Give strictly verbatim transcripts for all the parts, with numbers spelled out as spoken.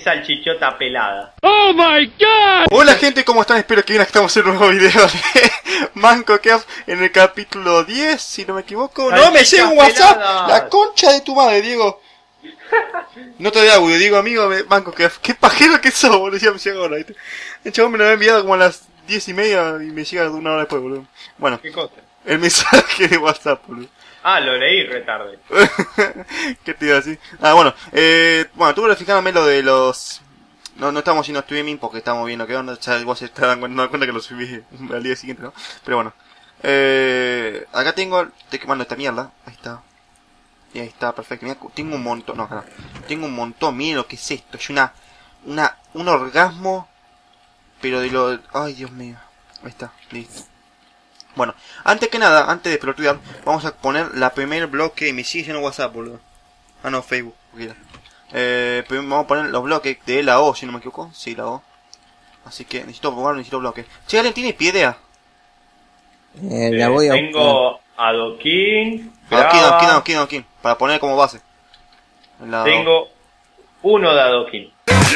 salchichota pelada. ¡Oh my god! Hola gente, ¿cómo están? Espero que bien, estamos en un nuevo video de Minecraft en el capítulo diez, si no me equivoco. ¡No me llega un WhatsApp! Peladas. ¡La concha de tu madre, Diego! No te doy audio, Diego, amigo de Minecraft. ¡Qué pajero que sos, boludo! Ya me llega ahora, ¿viste? El chabón me lo había enviado como a las diez y media y me llega una hora después, boludo. Bueno, ¿Qué cosa? el mensaje de WhatsApp, boludo. Ah, lo leí retarde. ¿Qué te iba a decir? Ah, bueno, eh, bueno, tuve que fijarme lo de los... No, no estamos haciendo streaming porque estamos viendo qué onda, ya vos se te dan cuenta, cuenta que lo subí al día siguiente, ¿no? Pero bueno, eh, acá tengo, estoy quemando esta mierda, ahí está. Y ahí está, perfecto, mira, tengo un montón, no, claro, tengo un montón, miren lo que es esto, es una, una, un orgasmo, pero de lo, ay Dios mío, ahí está, listo. Bueno, antes que nada, antes de pelotudear, vamos a poner la primer bloque, me sigue diciendo WhatsApp, boludo. Ah, no, Facebook, cualquiera. Eh, vamos a poner los bloques de la O, si no me equivoco. Sí, la O. Así que necesito jugar, necesito bloques. Che, ¿alguien tiene piedra? Eh, la voy a Tengo adoquín, Adoquín, grava, adoquín, adoquín, adoquín. Para poner como base. La O. tengo uno de adoquín.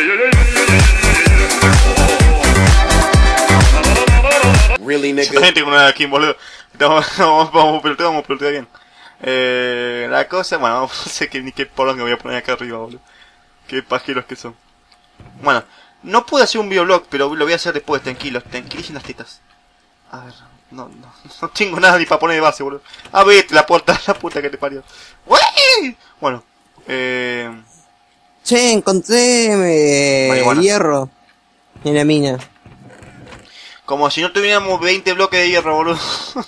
Really, La nigga? gente con una adoquín, boludo. Vamos, vamos, vamos a pelotear, vamos a pelotear bien. Eh, la cosa, bueno, no sé qué, ni qué polonga voy a poner acá arriba, boludo. Qué pajeros que son. Bueno, no pude hacer un videoblog, pero lo voy a hacer después, tranquilos, tranquilicen las tetas. A ver, no, no, no tengo nada ni para poner de base, boludo. A ver, la puerta, la puta que te parió. ¡Uy! Bueno, eh... Che, encontré eh, Marihuana. hierro en la mina. como si no tuviéramos veinte bloques de hierro, boludo.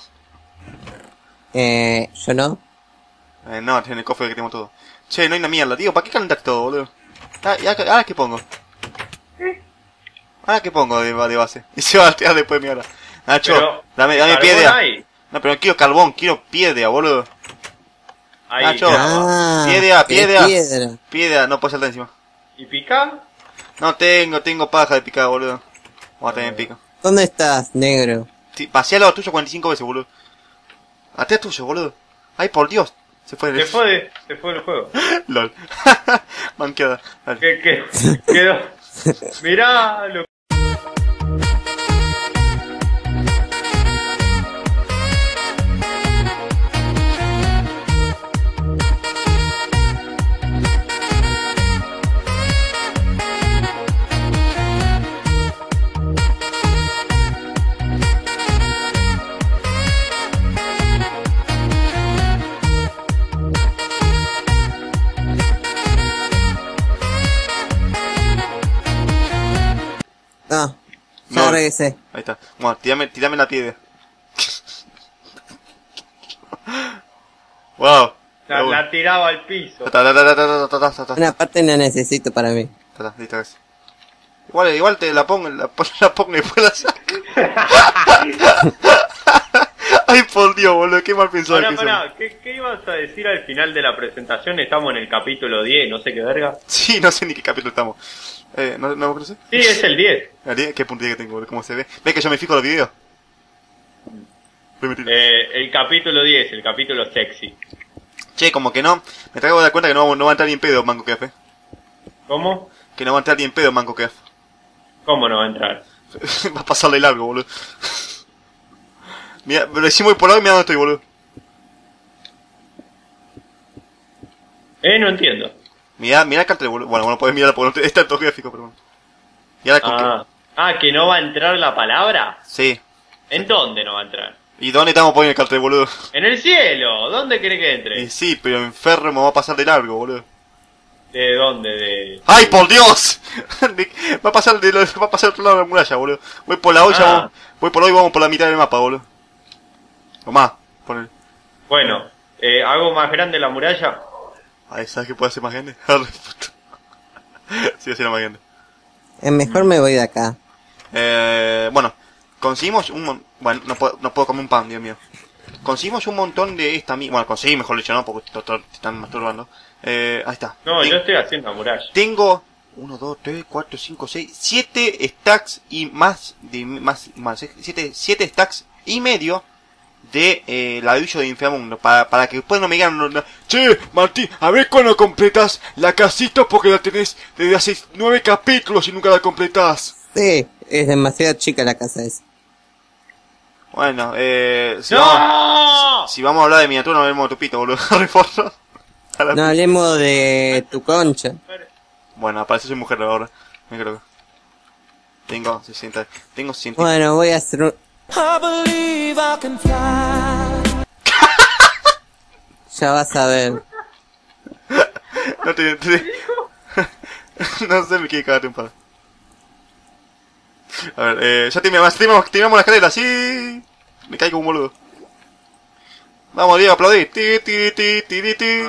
Eh, yo no. eh, no, en el cofre que tenemos todo. Che, no hay una mierda, tío, ¿para qué calentar todo, boludo? Ah, ¿y ahora, ahora qué pongo? ¿Ahora qué pongo de, de base? Y se va a tirar después, mierda. Nacho, Pero, dame, dame ¿carbón piedra. hay? No, pero no quiero carbón, quiero piedra, boludo. Ahí, Nacho. Ah, Piedra, qué piedra. piedra. Piedra, no puedo saltar encima. ¿Y pica? No tengo, tengo paja de picar, boludo. Vamos a tener pico. ¿Dónde estás, negro? Sí, pasé al lado tuyo cuarenta y cinco veces, boludo. Atrás tuyo, boludo. Ay, por Dios. Se fue Se de... fue, de- se fue el juego. LOL. Manqueada. Dale. ¿Qué, qué? Quedó. Mirá lo Ah, ya No. regresé. Ahí está. Bueno, tirame, tirame la piedra. Wow. la, la tiraba al piso. Ta, ta, ta, ta, ta, ta, ta, ta, ta. Una parte la necesito para mí. Ta, ta, listo, ves. Igual, igual te la pongo, la, la pongo y después la saco. Ay, por Dios, boludo, qué mal pensado Pará, que pará, soy. ¿qué, ¿qué ibas a decir al final de la presentación? Estamos en el capítulo diez, no sé qué verga. Sí, no sé ni qué capítulo estamos. Eh, ¿no, no me conoces? Sí, es el diez. ¿Qué puntilla que tengo, boludo? ¿Cómo se ve? ¿Ves que yo me fijo los videos? Voy a meter- Eh, el capítulo diez, el capítulo sexy. Che, como que no. Me traigo de dar cuenta que no, vamos- no va a entrar ni en pedo Manco Café. ¿Cómo? Que no va a entrar ni en pedo Manco Café. ¿Cómo no va a entrar? Va a pasarle largo, boludo. Mira, pero decimos por ahora y mira dónde estoy, boludo. Eh, no entiendo. Mira, mira el cartel, boludo. Bueno, bueno, podés mirar porque no te- está el toque gráfico, pero bueno. Y ahora con Ah. ah, que no va a entrar la palabra. que... Sí. ¿En dónde no va a entrar? ¿Y dónde estamos poniendo el cartel, boludo? En el cielo. ¿Dónde querés que entre? Y sí, pero enfermo va a pasar de largo, boludo. ¿De dónde? De... ¡Ay, por Dios! De- va a pasar de lo- va a pasar al otro lado de la muralla, boludo. Voy por la olla, Ah. vamos- voy por hoy, vamos por la mitad del mapa, boludo. O más, poner. Bueno, eh, ¿hago más grande la muralla? Ay, ¿sabes qué puede hacer más grande? Arre, puto. Sí, así era más grande. Eh, mejor me voy de acá. Eh, bueno, conseguimos un mon- bueno, no puedo, no puedo comer un pan, Dios mío. Conseguimos un montón de esta mi... Bueno, conseguí, mejor dicho, no, porque te, te- te están masturbando. Eh, ahí está. No, Ten- yo estoy haciendo la muralla. Tengo uno, dos, tres, cuatro, cinco, seis, siete stacks y más de más, más siete, siete stacks y medio de eh, ladrillo de inframundo. Para, para que después no me digan, no, no, che, Martín, a ver cuando completas la casita porque la tenés desde hace nueve capítulos y nunca la completás. Sí, es demasiado chica la casa esa. Bueno, eh... Si, ¡No! vamos, si, si vamos a hablar de miniatura, no hablemos de tu pito, boludo. Reforzo. A la No pi- hablemos de tu concha. Bueno, parece que soy mujer ahora. Me creo. Tengo sesenta. Tengo sesenta. Bueno, voy a hacer un... Ya vas a ver. No te... te- no sé, me quiere cagarte un par. A ver, eh... Ya terminamos, terminamos, terminamos la escalera, sí. Me caigo un boludo. Vamos, Diego, aplaudir. Ti, ti, ti, ti, ti, ti.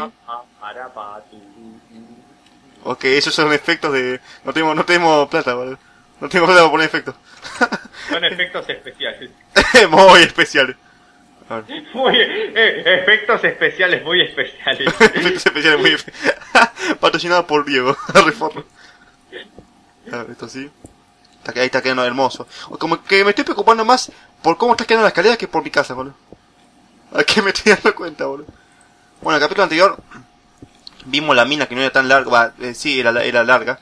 Ok, esos son efectos de... No tenemos, no tenemos plata, boludo. No tenemos plata para poner efectos. Son efectos especiales. Muy especiales. A ver. Muy, eh, efectos especiales muy especiales. Efectos especiales muy efe- patrocinado por Diego. Reforma. A ver, esto sí. Está, ahí está quedando hermoso. Como que me estoy preocupando más por cómo está quedando la escalera que por mi casa, boludo. ¿A qué me estoy dando cuenta, boludo? Bueno, el capítulo anterior vimos la mina que no era tan larga. Va, eh, sí, era, era larga.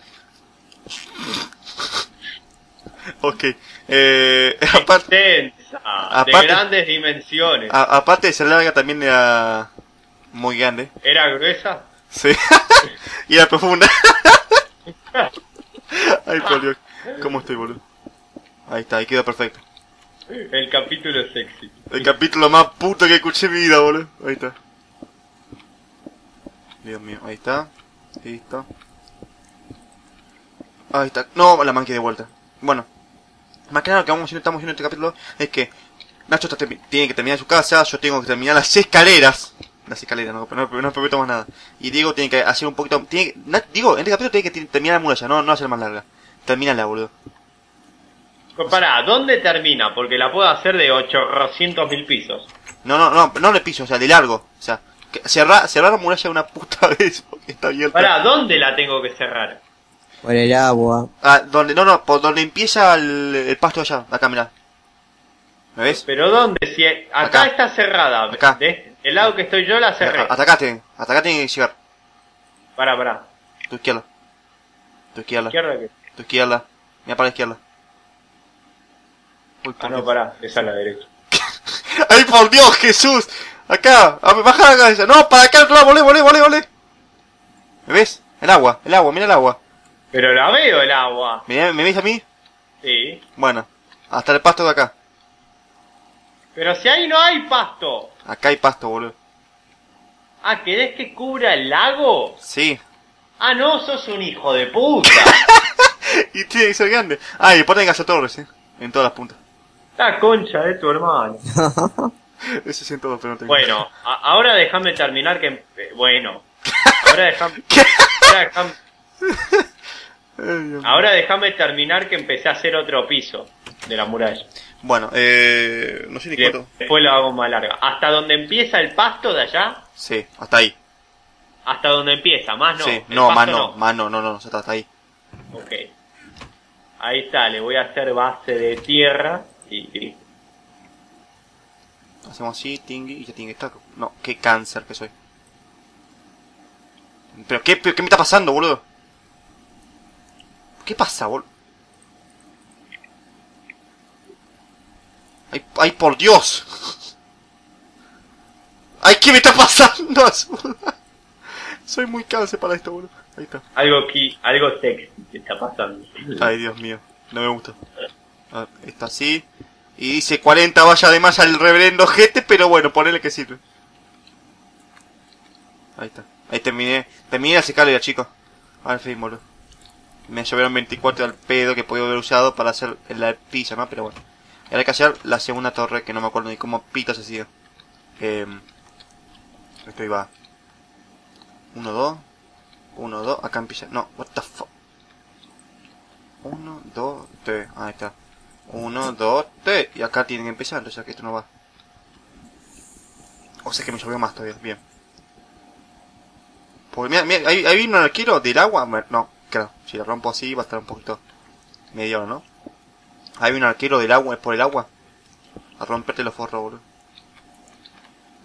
Ok. Eh, aparte, Extensa, aparte- de grandes dimensiones. a- aparte de ser larga, también era muy grande. ¿Era gruesa? Sí. Y era profunda. Ay, por Dios. ¿Cómo estoy, boludo? Ahí está, ahí quedó perfecto. El capítulo sexy. El capítulo más puto que escuché en mi vida, boludo. Ahí está. Dios mío, ahí está. Listo. Ahí está. No, la manqué de vuelta. Bueno. Más que nada lo que vamos haciendo, estamos haciendo en este capítulo es que Nacho está termi- tiene que terminar su casa, yo tengo que terminar las escaleras. Las escaleras, no, no, no prometo más nada. Y Diego tiene que hacer un poquito... Tiene que, Na- Diego, en este capítulo tiene que terminar la muralla, no, no hacer más larga. Termínala, boludo. Pues pará, ¿dónde termina? Porque la puedo hacer de ochocientos mil pisos. No, no, no, no de piso, o sea, de largo. O sea, que cerrar, cerrar la muralla una puta vez porque está abierta. Pará, ¿dónde la tengo que cerrar? Por el agua. Ah, donde, no, no, por donde empieza el, el pasto allá, acá, mirá. ¿Me ves? ¿Pero dónde? Si acá, Acá. está cerrada. Acá. De este- del lado que estoy yo la cerré. Hasta acá tiene, hasta acá tiene que llegar. Pará, pará. Tu izquierda. Tu izquierda. ¿Izquierda qué? Tu izquierda. Mira para la izquierda. Uy, por Ah, no, Dios. pará. Esa es la derecha. ¡Ay, por Dios, Jesús! Acá, a- baja la cabeza. No, para acá, claro, volé, volé, volé, volé. ¿Me ves? El agua, el agua, mira el agua. Pero la veo el agua. ¿Me, ¿Me ves a mí? Sí. Bueno, hasta el pasto de acá. Pero si ahí no hay pasto. Acá hay pasto, boludo. Ah, ¿querés que cubra el lago? Sí. Ah, no, sos un hijo de puta. Y tiene que ser grande. Ah, y ponen gasotorres, eh. En todas las puntas. La concha de tu hermano. Ese sí en todo, pero no tengo. Bueno, a- ahora déjame terminar que... eh, Bueno. Ahora déjame... Ahora déjame... Ay, Dios mío. Ahora déjame terminar que empecé a hacer otro piso de la muralla. Bueno, eh... no sé ni Y cuánto. después lo hago más larga. Hasta donde empieza el pasto de allá, Sí, hasta ahí. hasta donde empieza, más no. sí, el no, más pasto no, más no, no, no, no, está hasta ahí. Ok. Ahí está, le voy a hacer base de tierra y... y- Hacemos así, tingui, y ya tiene que estar. No, qué cáncer que soy. ¿Pero qué, pero qué me está pasando, boludo? ¿Qué pasa, boludo? ¡Ay, ay, por Dios! ¡Ay, qué me está pasando! Soy muy cáncer para esto, boludo. Ahí está. Algo que, algo sexy que está pasando. Ay, Dios mío. No me gusta. A ver, está así. Y dice cuarenta vallas de malla el reverendo jete, pero bueno, ponele que sirve. Ahí está. Ahí terminé. Terminé la escalera, chicos. Al fin, boludo. Me llovieron veinticuatro al pedo que podía haber usado para hacer la pizza, ¿no? Pero bueno. Y ahora hay que hacer la segunda torre, que no me acuerdo ni cómo pita se hacía. Eh, esto iba. Uno, dos. Uno, dos. Acá empieza. No, what the fuck. Uno, dos, tres. Ahí está. Uno, dos, tres. Y acá tienen que empezar, o sea que esto no va. O sea que me llovió más todavía. Bien. Porque mira, mira, ahí, ahí vino el arquero del agua. No, claro. Si lo rompo así va a estar un poquito medio, ¿no? Ahí vino el arquero del agua, por el agua. A romperte los forros, boludo.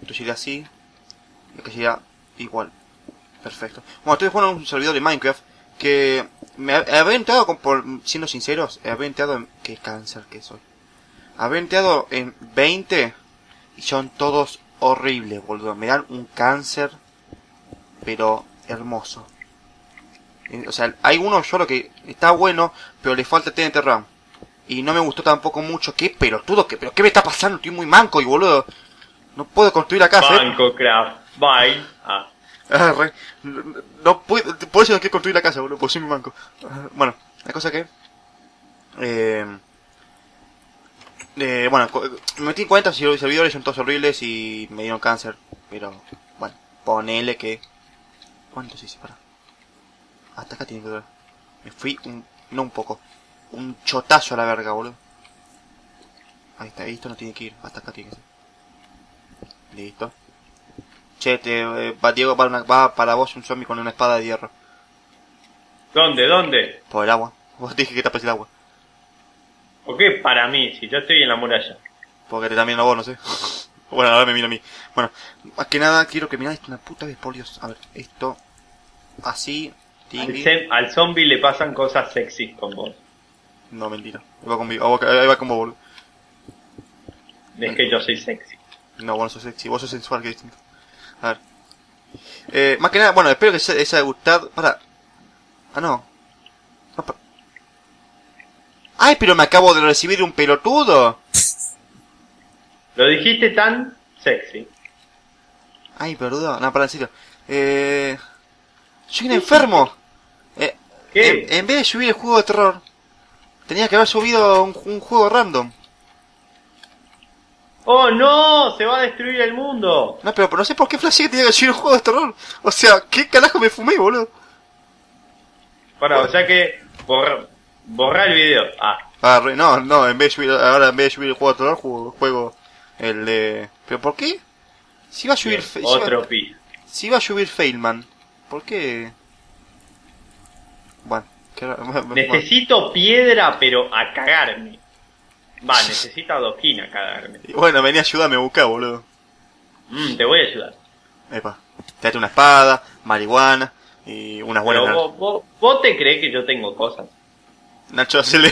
Esto sería así. Y que sería igual. Perfecto. Bueno, estoy jugando a un servidor de Minecraft que me había entrado, con, por, siendo sinceros, había entrado en... Qué cáncer que soy. Había entrado en veinte y son todos horribles, boludo. Me dan un cáncer, pero hermoso. O sea, hay uno solo que está bueno, pero le falta T N T RAM. Y no me gustó tampoco mucho. ¿Qué pelotudo? ¿Qué, pero ¿qué me está pasando? Estoy muy manco y boludo. No puedo construir la casa. Banco Craft. Bye. Ah. Ah, re, no, no puedo, por eso no quiero construir la casa, boludo, porque soy mi banco. Ah, bueno, la cosa que... Eh, eh, bueno, me metí en cuenta, si los servidores son todos horribles y me dieron cáncer. Pero, bueno, ponele que... ¿Cuánto se separa? Hasta acá tiene que durar. Me fui un... no un poco. Un chotazo a la verga, boludo. Ahí está, esto no tiene que ir, hasta acá tiene que ser. Listo. Che, te, eh, va, Diego, va, una, va para vos un zombie con una espada de hierro. ¿Dónde? ¿Dónde? Por el agua. Vos te dije que tapes el agua. ¿Por qué para mí? Si yo estoy en la muralla. Porque te también a vos, no sé. Bueno, ahora me mira a mí. Bueno, más que nada quiero que miráis una puta vez, por Dios. A ver, esto... Así... Al, Tingui. sem- al zombie le pasan cosas sexys con vos. No, mentira. Ahí va conmigo. Ahí va con vos, boludo. Es que yo soy sexy. No, vos no sos sexy. Vos sos sensual, que es distinto. A ver. Eh, más que nada, bueno, espero que se les haya gustado. Para. Ah, no. No pa- Ay, pero me acabo de recibir un pelotudo. Lo dijiste tan sexy. Ay, pelotudo. No, para, en serio. Eh... Soy un enfermo. Eh, ¿Qué? En, en vez de subir el juego de terror, tenía que haber subido un, un juego random. ¡Oh no! ¡Se va a destruir el mundo! No, pero, pero no sé por qué flashé que tenía que subir un juego de terror. O sea, ¿qué carajo me fumé, boludo? Para, o sea que... Borra, borra el video. Ah. Ah, re- no, no, en vez de subir, ahora en vez de subir el juego de terror, juego, juego el de... ¿Pero por qué? Si iba a subir... Bien, fe- si otro iba, pi. si iba a subir Failman, ¿por qué? Bueno, qué raro. Necesito piedra, pero a cagarme. Va, necesito adoquín a cagarme. Bueno, vení, ayúdame a buscar, boludo. Mm, te voy a ayudar. Epa, te date una espada, marihuana y unas buenas... Pero vos, vos, vos te crees que yo tengo cosas. Nacho, hacele...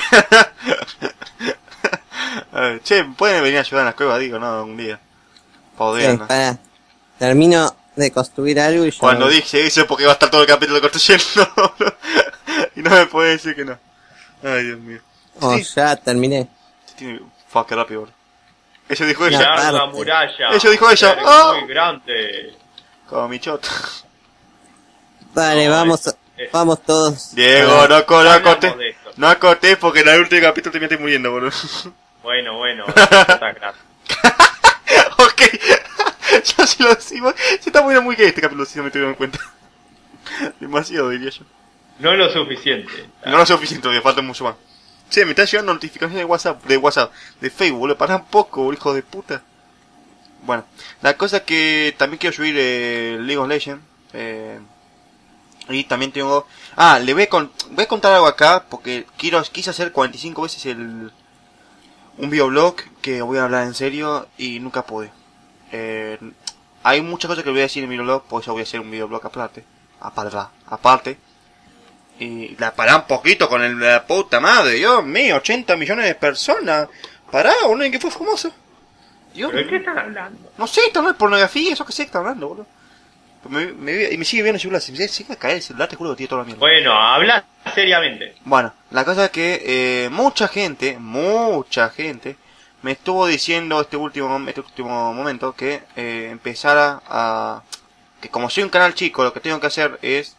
A ver, che, pueden venir a ayudar en las cuevas, digo, no, un día. Poder, Sí, ¿no? pará. Termino de construir algo y ya. Cuando dije eso porque va a estar todo el capítulo construyendo. Y no me puede decir que no. Ay, Dios mío. Oh, Sí, ya terminé. tiene... Fuck, qué rápido, bro. Eso dijo Ya. ella. Mirar la aparte. muralla. Eso dijo ella. Eres ¡Ah! muy grande. Como mi chota. Vale, No, vamos, es- es- vamos todos. Diego, Ah, no, co- no Hablamos cortés. de esto. No cortés porque en el último capítulo te metes muriendo, boludo. Bueno, bueno. Está claro. Ok. Ya si lo decimos. Se está poniendo muy gay este capítulo, si no me tuvieron en cuenta. Demasiado, diría yo. No lo suficiente. No lo suficiente, todavía falta mucho más. Che, me están llegando notificaciones de WhatsApp, de WhatsApp, de Facebook, boludo. Pará un poco, hijo de puta. Bueno, la cosa es que también quiero subir eh, League of Legends. Eh, y también tengo... Ah, le voy a, con... voy a contar algo acá, porque quiero quise hacer cuarenta y cinco veces el... un videoblog que voy a hablar en serio y nunca pude. Eh, hay muchas cosas que voy a decir en mi videoblog, por eso voy a hacer un videoblog aparte. Aparte, aparte. Y la pará un poquito con el, la puta madre, Dios mío, ochenta millones de personas. Pará, boludo, que fue famoso. Dios ¿Pero de qué mío. están hablando? No sé, está hablando de pornografía, eso que sé que está hablando, boludo. Me, me, y me sigue viendo el celular, se me sigue a caer el celular, te juro que tiene toda la mierda. Bueno, habla seriamente. Bueno, la cosa es que eh, mucha gente, mucha gente, me estuvo diciendo este último, este último momento que eh, empezara a... que como soy un canal chico, lo que tengo que hacer es...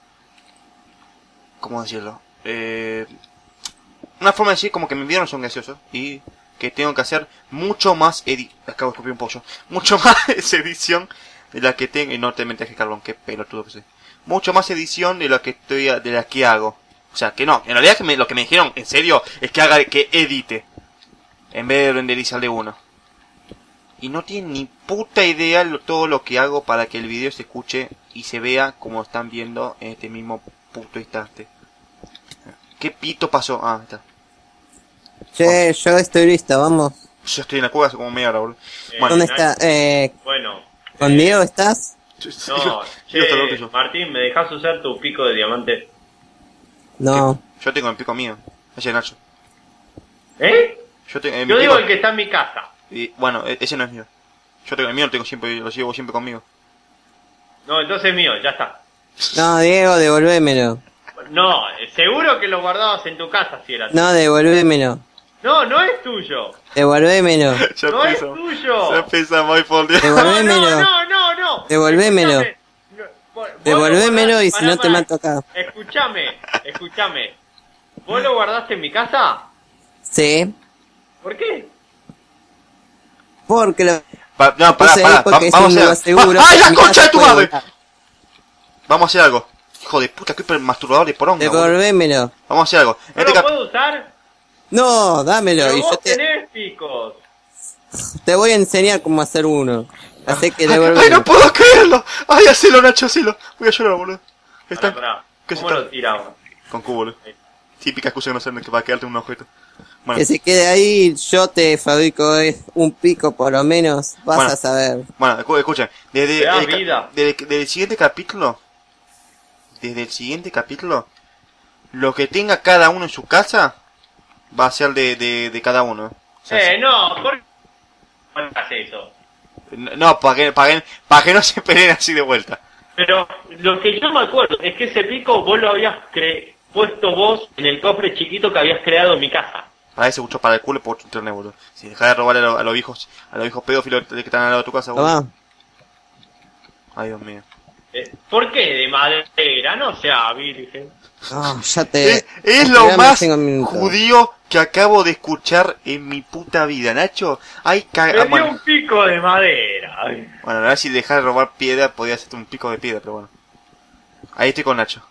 ¿Cómo decirlo? Eh, una forma de decir como que mis videos no son graciosos y que tengo que hacer mucho más edi... Acabo de escupir un pollo. Mucho más edición de la que tengo... Y no te mentes que carbón, qué pelotudo que soy. Mucho más edición de lo que estoy... de la que hago. O sea, que no. En realidad que me, lo que me dijeron, en serio, es que haga... que edite. En vez de renderizar de uno. Y no tienen ni puta idea lo, todo lo que hago para que el video se escuche y se vea como están viendo en este mismo puto instante. ¿Qué pito pasó? Ah, está. Che, yo estoy listo, vamos. Yo estoy en la cueva hace como media hora, boludo. Eh, Bueno, ¿Dónde nadie- está? Eh, Bueno, ¿Con Diego estás? No, che, Yo estoy yo. Martín, ¿me dejas usar tu pico de diamante? No. Yo tengo el pico mío. Ese es Nacho. ¿Eh? Yo, tengo, eh, mi Yo digo pico- el que está en mi casa. y, bueno, e- ese no es mío. Yo tengo el mío, lo tengo siempre, lo llevo siempre conmigo. No, entonces es mío, ya está. No, Diego, devolvémelo. No, seguro que lo guardabas en tu casa si era tuyo. No, devolvémelo. No, no es tuyo. Devolvémelo. Ya No es empezamos. tuyo. Ya empezamos, ay, por Dios. No, Devolvémelo. no, no, no, no. Devolvémelo. Escúchame. No, vos- vos lo Devolvémelo guardás- y si pará, no te pará. mato acá. Escúchame, escúchame. ¿Vos lo guardaste en mi casa? Sí. ¿Por qué? Porque lo Pa- no, pará, puse ahí pará. porque va- es vamos un a lugar hacer seguro. ¡Ah! ¡Ay, que la mi concha casa de tu puede madre! volar. Vamos a hacer algo. Hijo de puta, qué masturbador de poronga. boludo. Devolvémelo. Vamos a hacer algo. En ¿No este lo cap- puedo usar? No, dámelo. Pero Y yo vos te, tenés picos. te voy a enseñar cómo hacer uno. Así que Ay, ay, devolvémelo. no puedo creerlo. Ay, hacelo, Nacho, hacelo. Voy a llorar, boludo. Está Pará, pará. ¿Qué se ¿Cómo está- lo tiramos? con cubo, boludo. Típica excusa que no saben que va a quedarte un objeto. Bueno, Que se quede ahí, yo te fabrico eh, un pico por lo menos, vas Bueno. a saber. bueno, escu- escuchen. Desde, Te da el ca- vida. desde, desde el siguiente capítulo, desde el siguiente capítulo, lo que tenga cada uno en su casa va a ser de, de, de cada uno. O sea, Eh, no, ¿por qué no haces eso? no, para que, para que, para que no se peleen así de vuelta. Pero lo que yo me acuerdo es que ese pico vos lo habías cre puesto vos en el cofre chiquito que habías creado en mi casa. Para ese mucho para el culo por internet, boludo. Si dejás de robarle a, lo- a los viejos, a los viejos pedófilos que están al lado de tu casa, boludo. Tomá. Ay, Dios mío. Eh, ¿Por qué de madera? No sea virgen. No, ya te... Es, es lo Esperame más cinco minutos. judío que acabo de escuchar en mi puta vida, Nacho. Ay, Me caga. dio Bueno, un pico de madera. Ay. bueno, a ver si dejar de robar piedra podía hacerte un pico de piedra, pero bueno. Ahí estoy con Nacho.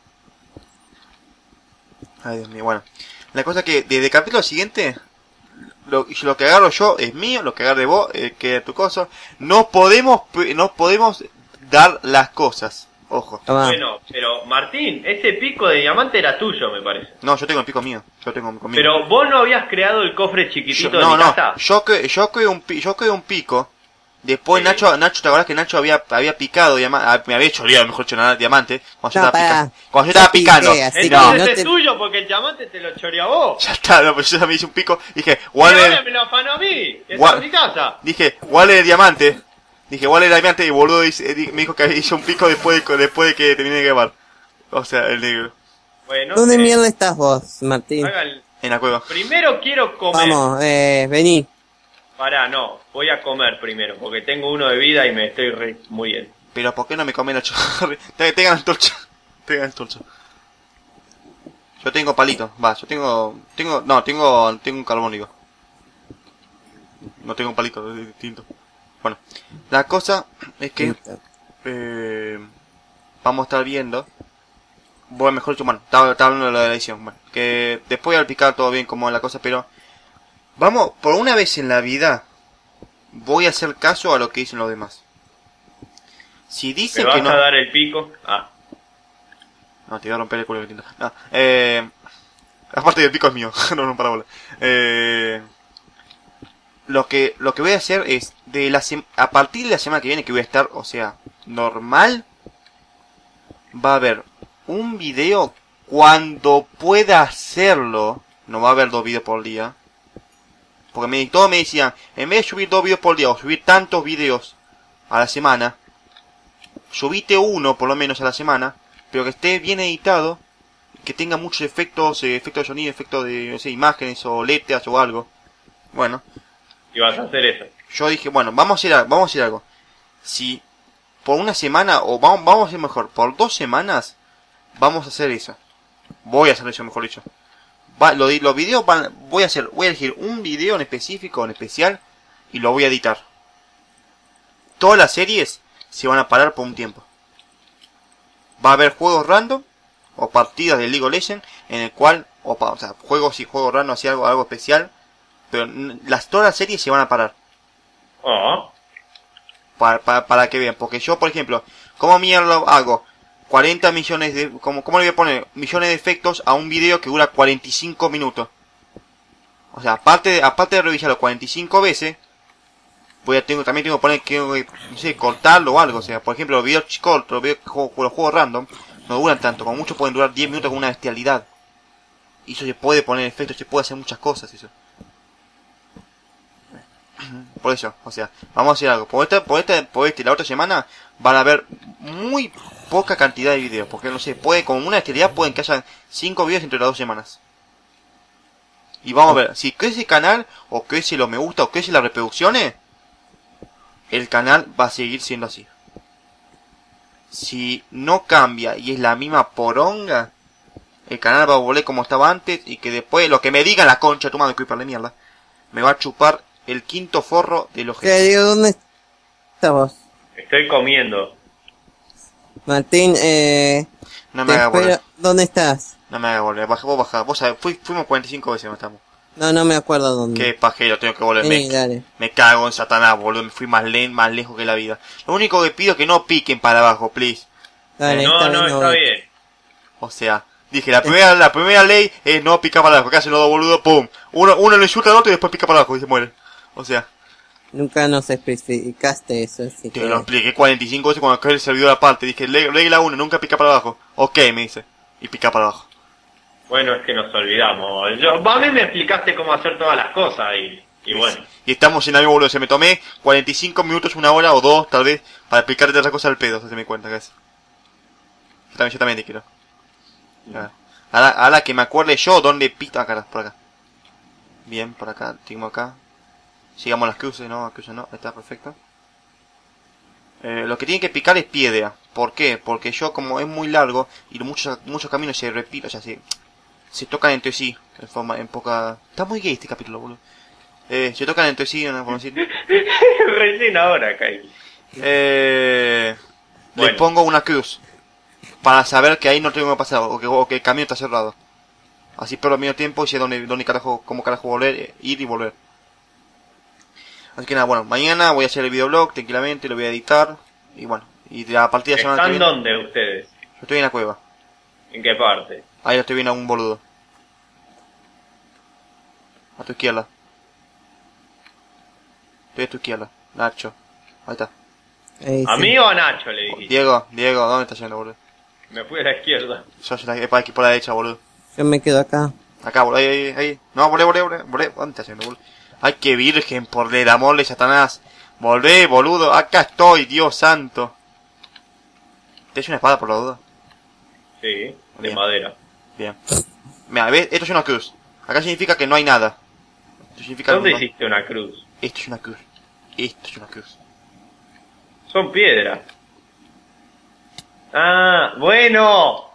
Ay, Dios mío, bueno. La cosa que desde el capítulo siguiente, lo, lo que agarro yo es mío, lo que agarre vos es que es tu cosa. No podemos, pe- no podemos dar las cosas. Ojo. Tomá. Bueno, pero Martín, ese pico de diamante era tuyo, me parece. No, yo tengo el pico mío. Yo tengo conmigo. Pero vos no habías creado el cofre Yo- chiquitito de no, mi no, casa. yo que yo creo un pi- yo creo un pico. Después Sí. Nacho, Nacho, ¿te acordás que Nacho había había picado diamante? Me había hecho olvidado, mejor dicho, nada, diamante cuando yo No, estaba pará. picando. Cuando yo estaba Yo piqué, picando. así que Entonces no es te- tuyo porque el diamante te lo choreó a vos. Ya está, no, pero yo también hice un pico. Dije, Y ahora Waller, me lo afanó a mí, que Gua- está en mi casa. dije, Waller de diamante. Dije, Waller de diamante y boludo dice- di- me dijo que hizo un pico después de, después de que terminé de grabar. O sea, el negro. Bueno, ¿Dónde eh, mierda estás vos, Martín? hagan- En la cueva. Primero quiero comer. Vamos, eh, vení. Pará, no, voy a comer primero, porque tengo uno de vida y me estoy re muriendo. Pero ¿por qué no me come Nacho? Te- Tengan antorcha. Tengan antorcha. Yo tengo palito, va, yo tengo, tengo, no, tengo, tengo un carbón, digo. No tengo un palito, es distinto. Bueno, la cosa es que, eh, vamos a estar viendo, bueno, mejor dicho, bueno, estaba, estaba hablando de la edición, bueno, que después al picar todo bien como la cosa, pero, vamos, por una vez en la vida, voy a hacer caso a lo que dicen los demás. Si ¿Me dicen vas que no... a dar el pico? Ah, No, te voy a romper el culo que tinta. No, eh... Aparte del pico es mío, no, no, para bola. Eh... Lo que, lo que voy a hacer es, de la sem- a partir de la semana que viene que voy a estar, o sea, normal, va a haber un video cuando pueda hacerlo, no va a haber dos videos por día. Porque me, todos me decían, en vez de subir dos videos por día o subir tantos videos a la semana, subite uno por lo menos a la semana, pero que esté bien editado, que tenga muchos efectos, eh, efectos de sonido, efectos de, no sé, imágenes o letras o algo. Bueno, y vas a hacer eso. yo dije, bueno, vamos a hacer, al- vamos a hacer algo. Si por una semana, o vamos, vamos a hacer mejor, por dos semanas, vamos a hacer eso. Voy a hacer eso, mejor dicho. Va, lo, di- los videos van, voy a hacer, voy a elegir un video en específico, en especial, y lo voy a editar. Todas las series se van a parar por un tiempo. Va a haber juegos random, o partidas de League of Legends, en el cual, o, pa- o sea, juegos y juegos random, así algo, algo especial, pero n- las, todas las series se van a parar. Oh, Para, para, para que vean, porque yo, por ejemplo, ¿cómo mierda hago? cuarenta millones de... ¿cómo, ¿Cómo le voy a poner? Millones de efectos a un video que dura cuarenta y cinco minutos. O sea, aparte de, aparte de revisarlo cuarenta y cinco veces, voy a, tengo, también tengo que poner que, no sé, cortarlo o algo. O sea, por ejemplo, los videos cortos, los, videos, los juegos random, no duran tanto. Como mucho pueden durar diez minutos con una bestialidad. Y eso se puede poner efectos, se puede hacer muchas cosas, eso. Por eso, o sea, vamos a hacer algo. Por esta, por esta, por este y la otra semana van a haber muy poca cantidad de videos. Porque no sé, puede, como una bestialidad pueden que haya cinco videos entre las dos semanas. Y vamos a ver, si crece el canal, o crece los me gusta, o crece las reproducciones, el canal va a seguir siendo así. Si no cambia y es la misma poronga, el canal va a volver como estaba antes, y que después, lo que me digan la concha, tu madre, creeper de mierda, me va a chupar el quinto forro de los ¿Qué digo? ¿Dónde estás vos? Estoy comiendo. Martín, eh... No me te haga espero. volver. ¿Dónde estás? No me haga volver. Baja, vos bajá. Vos sabés, fui, fuimos cuarenta y cinco veces, no estamos. No, no me acuerdo dónde. Qué pajero, tengo que volver. Vení, Me, dale. me cago en Satanás, boludo. Me fui más, len, más lejos que la vida. Lo único que pido es que no piquen para abajo, please. Dale, No, esta no, vez está voy. bien. O sea, dije, la primera, la primera ley es no picar para abajo. ¿Qué hacen los dos boludos? Pum. Uno, uno lo insulta al otro y después pica para abajo y se muere. O sea, Nunca nos especificaste eso, así te que... lo expliqué cuarenta y cinco veces cuando cae el servidor aparte. Dije, le- regla uno, nunca pica para abajo. Ok, me dice. Y pica para abajo. Bueno, es que nos olvidamos. Yo, a mí me explicaste cómo hacer todas las cosas y, y bueno. Y estamos en la misma boludo. Se me tomé cuarenta y cinco minutos, una hora o dos, tal vez, para explicarte otra cosa al pedo, se me cuenta que es. Yo también, yo también te quiero. A Ahora, ahora que me acuerde yo dónde pita acá, por acá. Bien, por acá, tengo acá. Sigamos las cruces, no, las cruces no, está perfecto. Eh, lo que tiene que picar es piedra. ¿Por qué? Porque yo, como es muy largo y muchos muchos caminos se repiten, o sea, se, se tocan entre sí, en forma, en poca... Está muy gay este capítulo, boludo. Eh, se tocan entre sí, ¿no? Como decir... Recién ahora, Kai. Eh, Bueno. Le pongo una cruz para saber que ahí no tengo que pasar o que, o que el camino está cerrado. Así pero al mismo tiempo y sé dónde, dónde carajo, cómo carajo volver, eh, ir y volver. Así que nada, bueno, mañana voy a hacer el videoblog tranquilamente, lo voy a editar y bueno, y de- a partir de la semana que ¿Están viene, dónde ustedes? yo estoy en la cueva. ¿En qué parte? Ahí lo estoy viendo a un boludo. A tu izquierda. Estoy a tu izquierda, Nacho. Ahí está. Ahí ¿A sí. mí o a Nacho le dijiste? Diego, Diego, ¿dónde estás yendo, boludo? Me fui a la izquierda. Yo soy la, para aquí por la derecha, boludo. Yo me quedo acá. Acá, boludo, ahí, ahí, ahí. No, volé, volé, volé, volé. ¿Dónde estás yendo, boludo? Ay, qué virgen, por el amor de Satanás. Volvé, boludo, acá estoy, Dios santo. ¿Te hecho una espada por la duda? Sí, de Bien. madera. Bien. Mira, ¿ves? Esto es una cruz. Acá significa que no hay nada. Esto significa ¿Dónde que no- hiciste una cruz? Esto es una cruz. Esto es una cruz. Son piedras. Ah, bueno.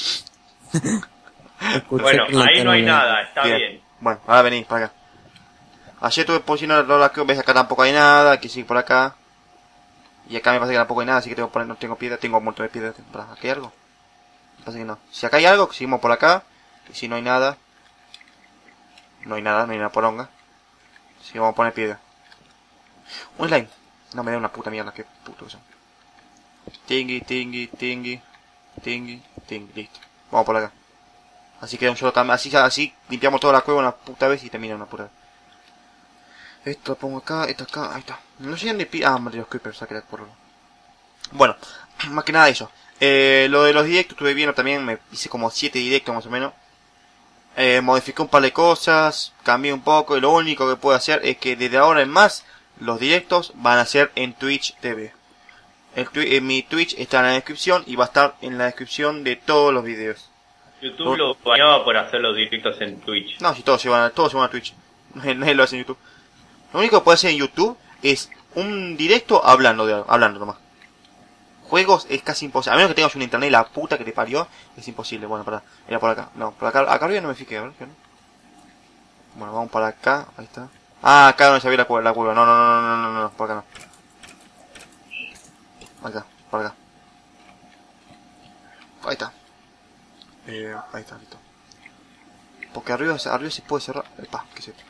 Escuché Bueno, que me ahí no hay terminé. nada, está bien. Bueno, ahora venís para acá. Ayer tuve posicionando la cruz, ves acá tampoco hay nada, aquí sigue por acá. Y acá me parece que tampoco hay nada, así que tengo que poner, no tengo piedra, tengo un montón de piedras. Para, ¿aquí hay algo? Me parece que no. Si acá hay algo, seguimos por acá. Y si no hay nada, no hay nada, no hay nada poronga. Así que vamos a poner piedra. Un slime. No me da una puta mierda, qué puto que son. Tingui, tingui, tingui, tingui, tingui, listo. Vamos por acá. Así queda un solo cam- así, así limpiamos toda la cueva una puta vez y termina una puta vez. Esto lo pongo acá, esto acá, ahí está. No sé dónde pi... Ah, madre, los creepers, saqué la porra. Bueno, más que nada eso. Eh, lo de los directos estuve viendo también, me hice como siete directos más o menos. Eh, modifiqué un par de cosas, cambié un poco y lo único que puedo hacer es que desde ahora en más los directos van a ser en Twitch T V. El twi- eh, mi Twitch está en la descripción y va a estar en la descripción de todos los videos. YouTube lo bañaba por hacer los directos en Twitch. No, si todos se van a, todos se van a Twitch. Nadie lo hace en YouTube. Lo único que puede hacer en YouTube es un directo hablando de algo, hablando nomás. Juegos es casi imposible. A menos que tengas un internet la puta que te parió, es imposible. Bueno, para, era por acá. No, por acá, acá arriba no me fijé, a ver, ¿qué no? Bueno, vamos para acá, ahí está. Ah, acá donde se ve la cueva, la cueva. No, no, no, no, no, no, no, por acá no. Acá, por acá. Ahí está. Eh, ahí está, listo. Porque arriba, arriba se puede cerrar. Epa, ¿qué es esto?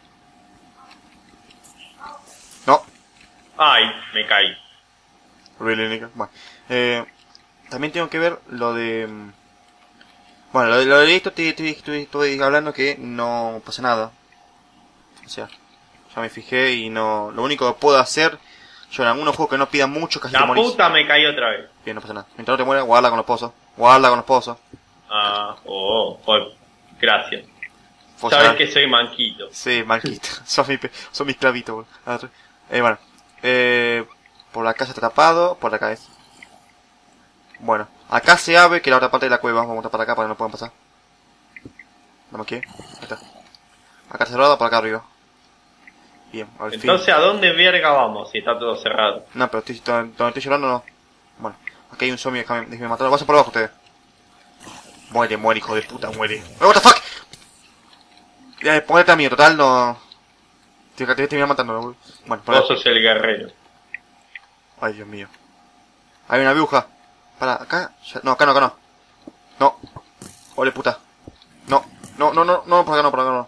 No, Ay, me caí. really, nigga. Bueno, eh, también tengo que ver lo de... mm, Bueno, lo de, lo de esto te, te- estoy, estoy hablando que no pasa nada. O sea, ya me fijé y no... Lo único que puedo hacer Yo en algunos juegos que no pidan mucho, casi te La morís. puta me caí otra vez. Bien, no pasa nada. Mientras no te mueras, guarda con los pozos. Guarda con los pozos. Ah, oh, oh, gracias. Vos Sabes sabés- que soy manquito. Sí, manquito. son mis, pe- son mis clavitos, boludo. Ah, re- Eh, bueno. Eh, por acá ya está tapado. Por acá es. Bueno. Acá se abre, que la otra parte de la cueva. Vamos a montar para acá para que no puedan pasar. Vamos aquí. Ahí está. Acá cerrado, por acá arriba. Bien, al fin. Entonces, ¿a dónde verga vamos si está todo cerrado? No, pero estoy, donde, donde estoy llorando no. Bueno, aquí hay un zombie, déjame, déjame matarlo. Vayan por abajo ustedes. Muere, muere, hijo de puta, muere. Oh, what the fuck. Eh, ponete a mí, total no. Te te terminar matando. Boludo. Bueno, por Vos sos el guerrero. Ay, Dios mío. Hay una aguja. Para, acá. Ya- No, acá no, acá no. No. Ole puta. No, no, no, no, no, por acá no, por acá no.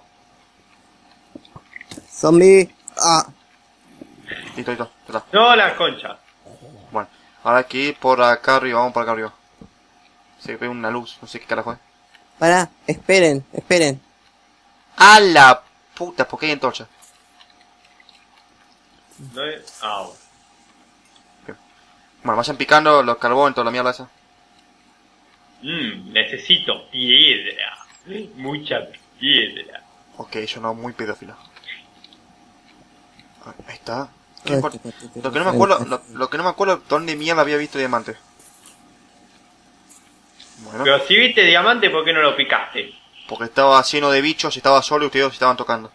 Zombie. Ah. Listo, listo, ya está. No, la concha. Bueno, ahora hay que ir por acá arriba, vamos por acá arriba. Se ve una luz, no sé qué carajo es. Pará, esperen, esperen. ¡A la puta! ¿Por qué hay antorcha? No es... Ah, Bueno, vayan picando los carbones, toda la mierda esa. mmm, necesito piedra. Mucha piedra. Ok, yo no, muy pedófilo. Ah, ahí está. ¿Qué Ay, importa? qué patito, Lo que no me qué acuerdo, patito. lo, lo que no me acuerdo, ¿dónde mierda había visto diamante? Bueno, Pero si viste diamante, ¿por qué no lo picaste? porque estaba lleno de bichos y estaba solo y ustedes dos estaban tocando.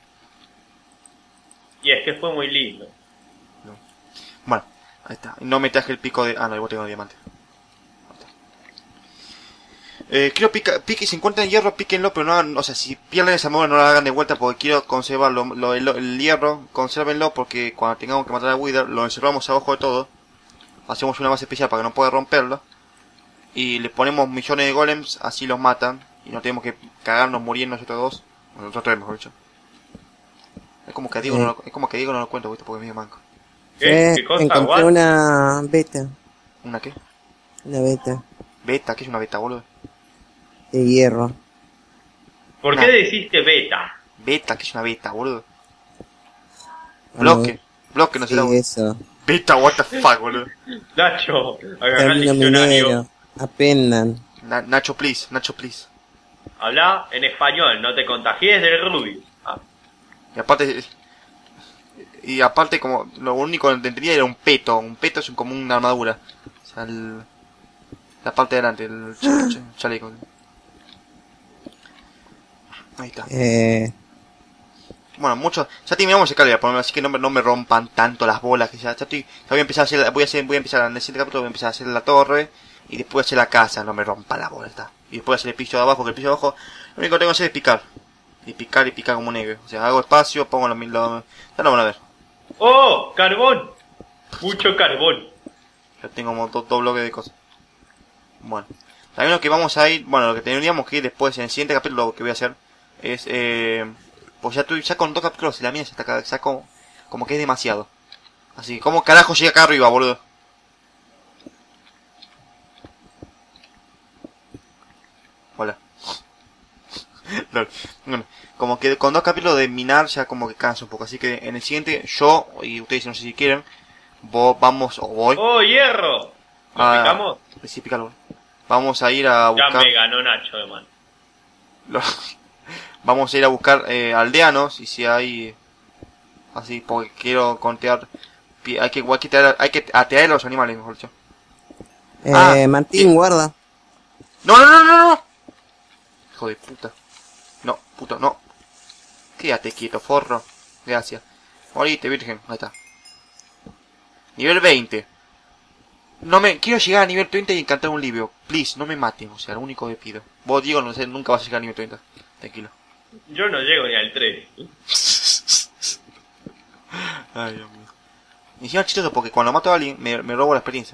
Y es que fue muy lindo. Bueno, ahí está. No me traje el pico de... Ah, no, igual tengo diamante. Ahí está. Eh, quiero picar, pique, si encuentran hierro, píquenlo, pero no hagan, o sea, si pierden esa moda no la hagan de vuelta porque quiero conservar lo, lo- el, el hierro, consérvenlo porque cuando tengamos que matar al Wither, lo encerramos abajo de todo, hacemos una base especial para que no pueda romperlo, y le ponemos millones de golems, así los matan, y no tenemos que cagarnos muriendo nosotros dos, bueno, nosotros tres mejor dicho. Es como que a Diego no lo, es como que a Diego no lo cuento, ¿viste? Porque es medio manco. ¿Qué? Eh, ¿Qué cosa? encontré What? una beta. ¿Una qué? Una beta Beta, ¿qué es una beta, boludo? de hierro. ¿Por Nah. qué decís que beta? Beta, ¿qué es una beta, boludo? Ah, Bloque, bloque, no Sí, sé la eso. Beta, what the fuck, boludo. Nacho, agarrá el Término diccionario. minero. Aprendan. Na- Nacho, please, Nacho, please. Habla en español, no te contagies del Ruby. Ah, Y aparte, y aparte como, lo único que entendía era un peto. Un peto es un- como una armadura. O sea, el, la parte de delante, el ch- ch- chaleco. Ahí está. Eh, Bueno, mucho, ya terminamos de escalera, por lo menos, así que no me, no me rompan tanto las bolas, que ya, ya estoy, ya voy a empezar a hacer, voy a hacer, voy a empezar en el siguiente capítulo, voy a empezar a hacer la torre, y después voy a hacer la casa, no me rompa la bola, está. Y después hacer el piso de abajo, que el piso de abajo, lo único que tengo que hacer es picar. Y picar y picar como un negro. O sea, hago espacio, pongo los mil, los- ya lo van a ver. ¡Oh! ¡Carbón! Mucho carbón. Ya tengo como dos, dos bloques de cosas. Bueno. También lo que vamos a ir, bueno, lo que tendríamos que ir después en el siguiente capítulo, lo que voy a hacer es, eh, pues ya estoy, ya con dos capítulos y la mía ya está acá, ya como, como que es demasiado. Así que, ¿cómo carajo llega acá arriba, boludo? Hola. Lol. Bueno, como que con dos capítulos de minar ya como que cansa un poco, así que en el siguiente yo, y ustedes no sé si quieren, vos, vamos, o voy. ¡Oh, hierro! ¿Lo Ah, picamos? Sí, pícalo. Vamos a ir a Ya buscar... me ganó Nacho, hermano. Lo- Vamos a ir a buscar eh, aldeanos y si hay así porque quiero contear pi- hay que hay que atear, hay que atear a los animales, mejor dicho. eh, Ah, Martín, sí. guarda. No, no, no, no, no. Hijo de puta. No, puto, no. Quédate quieto, forro. Gracias. Morite, virgen. Ahí está. Nivel veinte. No me quiero llegar a nivel treinta y encantar un libro. Please, no me maten, o sea, lo único que pido. Vos Diego no sé, nunca vas a llegar a nivel treinta. Tranquilo. Yo no llego ni al tres. Ay, Dios mío. Y encima es chistoso porque cuando mato a alguien me, me robo la experiencia.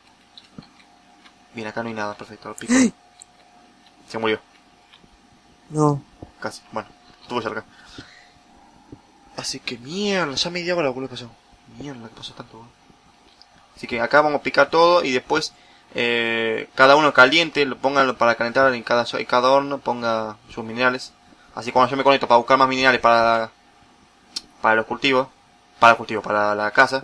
Bien, acá no hay nada, perfecto. Lo pico. Se murió, No. casi. Bueno, estuvo cerca. Así que mierda, ya media hora, boludo, pasó. Mierda, que pasó tanto, boludo. Así que acá vamos a picar todo y después eh, cada uno caliente, lo pongan para calentar en cada, en cada horno, ponga sus minerales. Así que cuando yo me conecto para buscar más minerales para, para los cultivos, para el cultivo, para la casa,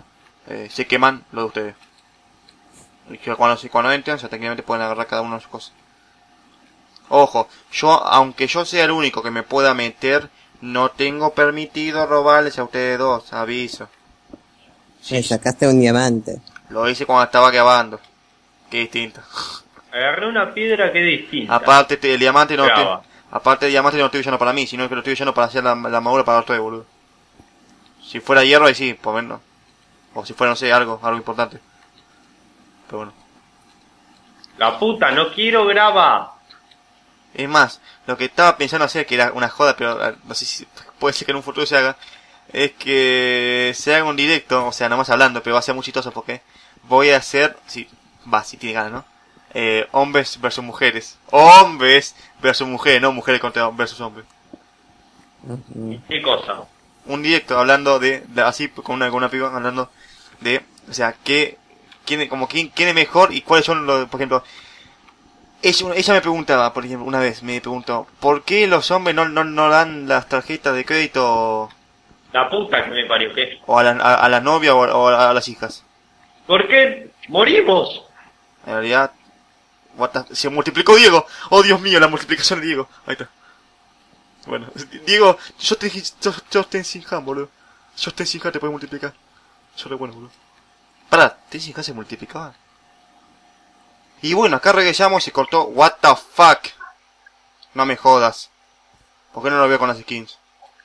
eh, se queman lo de ustedes. Y que cuando, cuando entran, o sea, técnicamente pueden agarrar cada uno de sus cosas. Ojo, yo, aunque yo sea el único que me pueda meter, no tengo permitido robarles a ustedes dos, aviso. Me sacaste un diamante. Lo hice cuando estaba grabando. Qué distinto. Agarré una piedra que es distinta. Aparte, el diamante no Graba. te, aparte el diamante no lo estoy usando para mí, sino que lo estoy usando para hacer la, la armadura para los tres, boludo. Si fuera hierro, ahí sí, por menos. O si fuera, no sé, algo, algo importante. Pero bueno. La puta, no quiero grava. Es más, lo que estaba pensando hacer, que era una joda, pero eh, no sé si puede ser que en un futuro se haga, es que se haga un directo, o sea, nomás hablando, pero va a ser muy chistoso porque voy a hacer, si, va, si tiene ganas, ¿no? Eh, hombres versus mujeres. Hombres versus mujeres, no mujeres contra versus hombres. Ujú. ¿Qué cosa? Un directo hablando de, de así, con una, con una piba, hablando de, o sea, qué, quién, como quién, quién es mejor y cuáles son los, por ejemplo, ella, ella me preguntaba, por ejemplo, una vez me preguntó, ¿por qué los hombres no, no, no dan las tarjetas de crédito La puta que me parió, ¿qué? o a la, a, a la novia o, o a, a las hijas? ¿Por qué morimos? En realidad, what the- se multiplicó Diego. Oh Dios mío, la multiplicación de Diego. Ahí está. Bueno, Diego, yo te dije, yo, yo Tenshinhan, boludo. Yo Tenshinhan te puede multiplicar. Yo re bueno, boludo. Pará, Tenshinhan se multiplicaba. Y bueno, acá regresamos y se cortó. What the fuck. No me jodas. ¿Por qué no lo veo con las skins?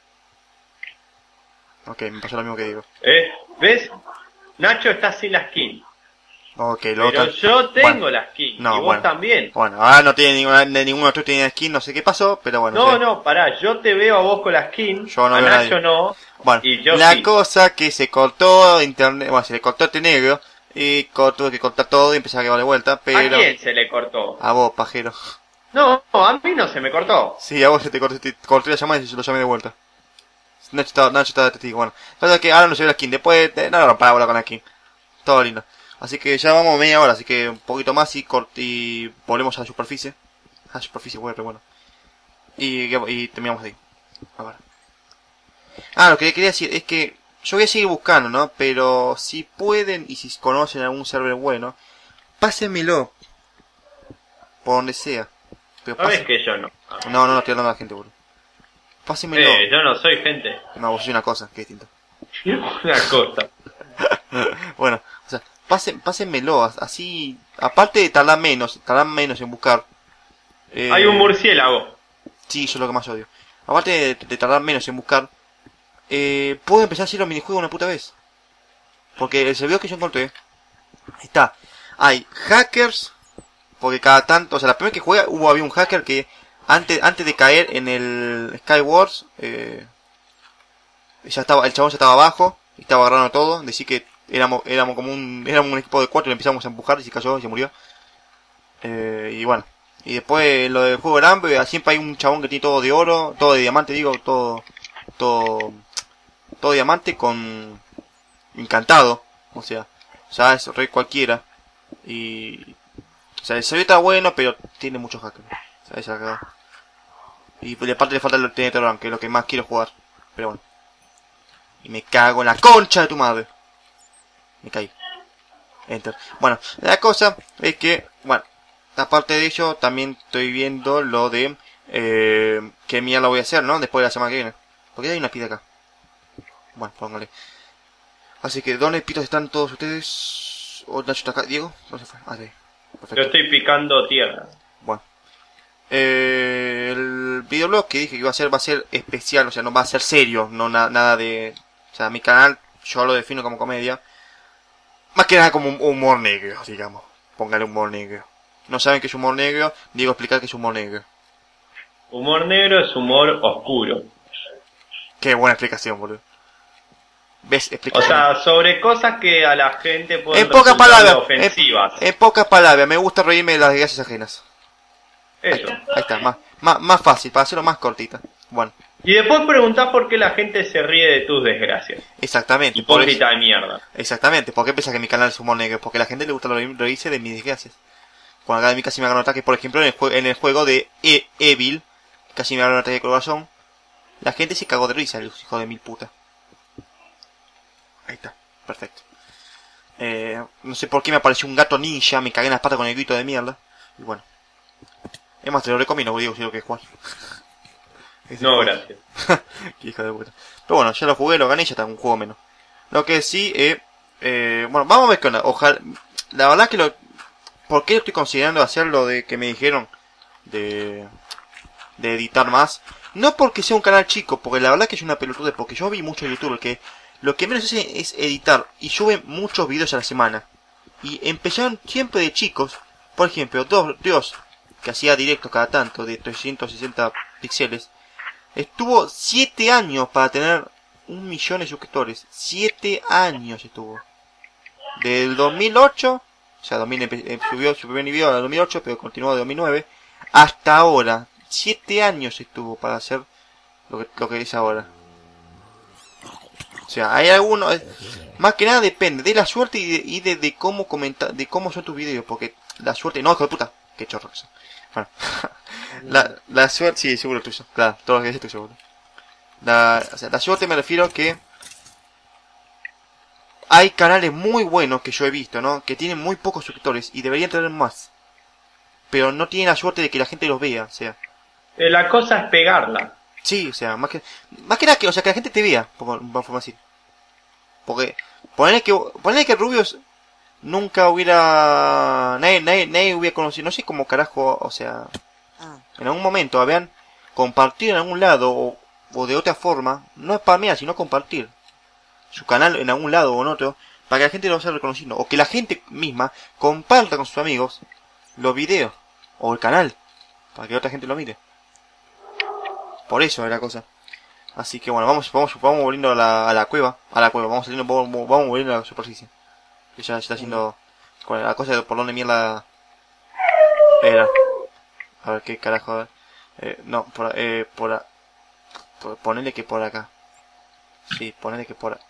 Ok, me pasó lo mismo que Diego. ¿Eh? ¿Ves? Nacho está sin la skin. Ok, luego Pero tal- yo tengo Bueno, la skin. no, y vos bueno. también. Bueno, ahora no tiene ninguna, de ninguno de ustedes tiene skin, no sé qué pasó, pero bueno. No, sé. no, pará. Yo te veo a vos con la skin. Yo no a veo a Nacho nadie. no. Bueno, Y yo la sí. cosa que se cortó internet, bueno, se le cortó este negro y co- tuve que cortar todo y empezar a llevar de vuelta, pero ¿A quién se le cortó? a vos, pajero. No, no, a mí no se me cortó. Sí, a vos se te cortó, te corté la llamada y se lo llamé de vuelta. Nacho estaba, Nacho estaba de testigo, bueno. La cosa es que ahora no se ve la skin, después, de, no, no, para bola con la skin. Todo lindo. Así que ya vamos media hora, así que un poquito más y, cort y volvemos a la superficie. A la superficie, bueno, bueno. Y, y terminamos ahí. A ver. Ah, lo que quería decir es que yo voy a seguir buscando, ¿no? Pero si pueden y si conocen algún server bueno, pásenmelo. Por donde sea. Pero ¿Sabes pásen- que yo no? No, no, no estoy hablando a la gente, boludo. Pásenmelo. Eh, yo no soy gente. No, vos sois una cosa, que es distinto. Una cosa. Bueno, o sea, pasen, pásenmelo, as- así, aparte de tardar menos, tardar menos en buscar. eh, Hay un murciélago. Sí, eso es lo que más odio. Aparte de, de tardar menos en buscar, eh, puedo empezar a hacer los minijuegos una puta vez. Porque el servidor que yo encontré, está, hay hackers, porque cada tanto, o sea, la primera que juega hubo, había un hacker que antes, antes de caer en el Skywars, eh, ya estaba, el chabón ya estaba abajo, y estaba agarrando todo, decir que éramos, éramos como un, éramos un equipo de cuatro y lo empezamos a empujar y se cayó y se murió. Eh, y bueno, y después lo del juego del hambre, siempre hay un chabón que tiene todo de oro, todo de diamante, digo, todo, todo, todo diamante con encantado, o sea, ya es rey cualquiera. Y, o sea, el servidor está bueno, pero tiene muchos hackers, o sea, esa cagada. Y pues, aparte le falta el Tenetron, que es lo que más quiero jugar, pero bueno. Y me cago en la concha de tu madre. Me caí. Enter. Bueno, la cosa es que, bueno, aparte de ello, también estoy viendo lo de eh, qué mierda voy a hacer, ¿no? Después de la semana que viene. Porque hay una pida acá. Bueno, póngale. Así que, ¿dónde pitos están todos ustedes? ¿O Nacho está acá? ¿Diego? ¿Dónde se fue? Ah, sí. Yo Perfecto. estoy picando tierra. Bueno. Eh, el videoblog que dije que iba a ser, va a ser especial, o sea, no va a ser serio, no na- nada de... O sea, mi canal yo lo defino como comedia. Más que nada como un humor negro, digamos. Póngale humor negro. No saben qué es humor negro, digo explicar qué es humor negro. Humor negro es humor oscuro. Qué buena explicación, boludo. ¿Ves? O Explicación. sea, sobre cosas que a la gente pueden en pocas resultarle palabras, ofensivas. en, en pocas palabras, me gusta reírme de las desgracias ajenas. Ahí Eso. está, ahí está, más, más, más fácil, para hacerlo más cortita. Bueno, Y después preguntás por qué la gente se ríe de tus desgracias. exactamente. Por eso, Hipócrita de mierda. exactamente, ¿por qué pensás que mi canal es humor negro? Porque a la gente le gusta reír- reírse de mis desgracias. Cuando acá de mí casi me agarran un ataque, por ejemplo, en el, jue- en el juego de e Evil, casi me agarran un ataque de corazón, la gente se cagó de risa, los hijos de mil putas. Ahí está, perfecto. Eh, no sé por qué me apareció un gato ninja, me cagué en las patas con el grito de mierda. Y bueno. Es más, te lo recomiendo, digo, si lo que jugar. Ese No, juego. gracias. Qué hijo de puta. Pero bueno, ya lo jugué, lo gané y ya está, un juego menos. Lo que sí, eh, eh, bueno, vamos a ver qué onda. Ojalá, la verdad que lo... ¿Por qué estoy considerando hacer lo de que me dijeron? De... De editar más. No porque sea un canal chico, porque la verdad que es una pelotudez, porque yo vi mucho YouTube que lo que menos hace es editar y sube muchos videos a la semana. Y empezaron siempre de chicos, por ejemplo, dos, Dios, que hacía directos cada tanto de trescientos sesenta píxeles, estuvo siete años para tener un millón de suscriptores. siete años estuvo. Del dos mil ocho, o sea, dos mil eh, subió su primer video en el dos mil ocho, pero continuó de dos mil nueve, hasta ahora. siete años estuvo para hacer lo que, lo que es ahora. O sea, hay algunos... Más que nada depende de la suerte y de, y de, de cómo comentar, de cómo son tus videos, porque la suerte... No, hijo de puta. Qué chorro que son. Bueno. la, la suerte... Sí, seguro tuyo. Claro, todo lo que dices estoy seguro. La, o sea, la suerte me refiero a que... Hay canales muy buenos que yo he visto, ¿no? Que tienen muy pocos suscriptores y deberían tener más. Pero no tienen la suerte de que la gente los vea, o sea... Eh, La cosa es pegarla. Sí, o sea, más que... Más que nada que, o sea, que la gente te vea, por, por forma así. Porque... Ponerle que... Ponerle que Rubius... Nunca hubiera... Nadie, nadie, nadie hubiera conocido... No sé cómo carajo, o sea... Ah, En algún momento habían compartido en algún lado o, o de otra forma, no spamear, sino compartir su canal en algún lado o en otro, para que la gente lo vaya reconociendo, o que la gente misma comparta con sus amigos los videos o el canal, para que otra gente lo mire. Por eso es la cosa. Así que bueno, vamos, vamos, vamos volviendo a la, a la cueva, a la cueva, vamos saliendo, vamos, vamos volviendo a la superficie, que ya se está haciendo con la cosa de por donde mierda era. A ver qué carajo, a ver. Eh, no, por, eh, por, a- por... Ponele que por acá. Sí, ponele que por... a-